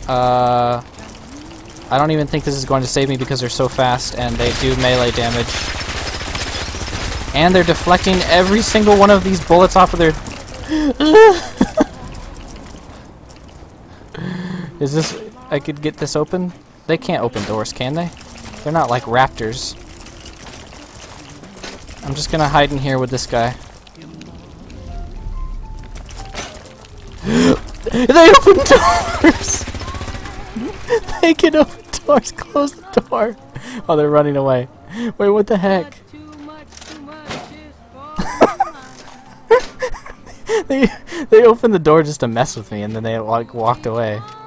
I don't even think this is going to save me because they're so fast and they do melee damage. And they're deflecting every single one of these bullets off of their... Is this... I could get this open? They can't open doors, can they? They're not like raptors. I'm just gonna hide in here with this guy. They open doors! They can open doors! Close the door! Oh, they're running away. Wait, what the heck? They opened the door just to mess with me and then they like walked away.